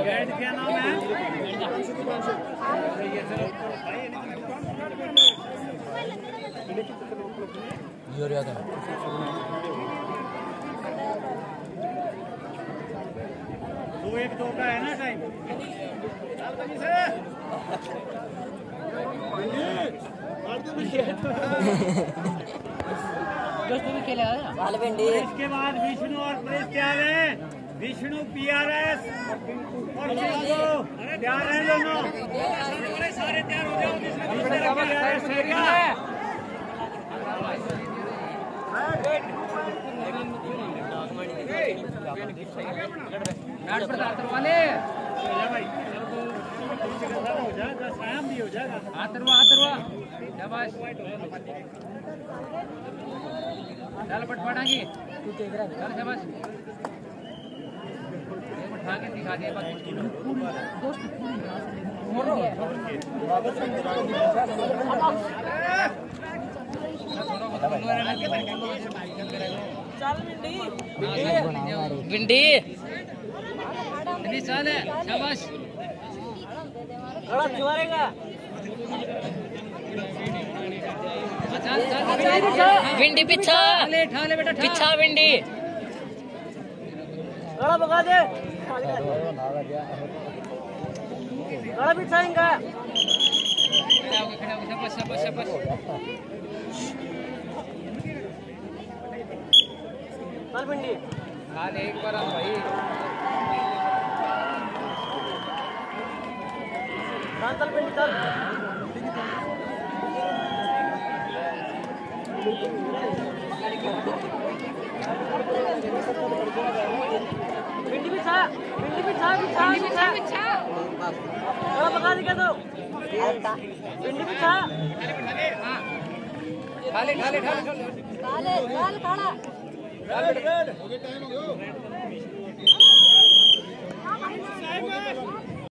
Guide क्या नाम है? दो एक दो का है ना टाइम। इसके बाद विष्णु और प्रेस तैयार है। विष्णु PRS और तैयार है दोनों। सारे तैयार हो जाओ। चल पटपटांगी चल शाबाश आगे दिखा दे भिंडी चल है शाबाश भिंडी पिछा पिछा भिंडी भगा दे पिछा इनका चल भिंडी एक बार भाई चल भिंडी चल भिंडी बिछा भगा दे क्या तो भिंडी बिछा खाले खाला